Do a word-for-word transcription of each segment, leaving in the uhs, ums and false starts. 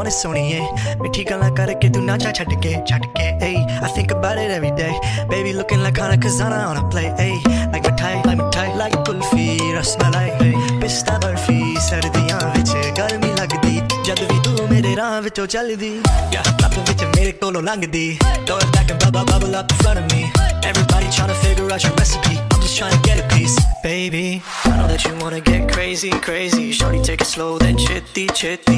want is सोनिए मिठी गल्लां करके तू ना जा छड़ के छड़ के hey I think about it every day baby looking like Hana Kazana on a play hey like mithai like mithai like kulfi rasmalai hey pista barfi sardiyan vich garmi lagdi jad vi tu mere raah vichon chaldi yeah ਲੱਭ ਵਿੱਚ ਮੇਰੇ ਕੋਲੋਂ ਲੰਘਦੀ throw it back and bubble bubble up in front of me everybody trying to figure out your recipe I'm just trying to get a piece baby I know that you wanna get crazy crazy shorty take it slow then chitty chitty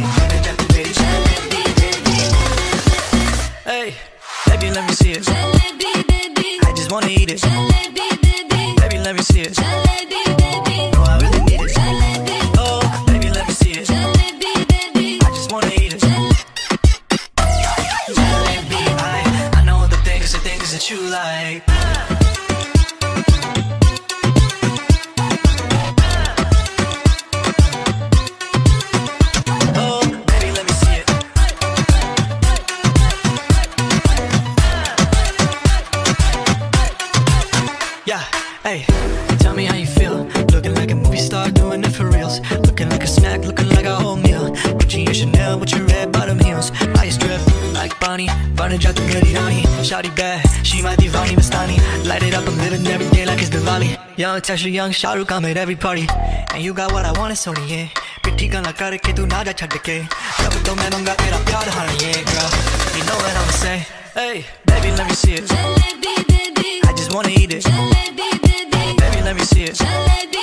hey baby let me see it jalebi baby I just wanna eat it jalebi baby baby let me see it jalebi baby no I really need it jalebi oh baby let me see it jalebi baby I just wanna eat it jalebi I I know the things the things that you like Hey, tell me how you feel. Looking like a movie star, doing it for reals. Looking like a snack, looking like a whole meal. Gucci and Chanel with your red bottom heels. Ice drip like Bonnie, Bonnie Jatu Meri Rani. Shawty bad, she my divani Mastani. Light it up, I'm living every day like it's Diwali. Young Tesher, young Shah Rukh, I'm at every party. And you got what I want, it's only yeah. Pitti galla karke tu na ja chhad ke. Jab to main manga tera pyar hana ye girl. You know what I'ma say. Hey, baby let me see it. Jalebi baby, I just wanna eat it. Jalebi baby, baby let me see it. Jalebi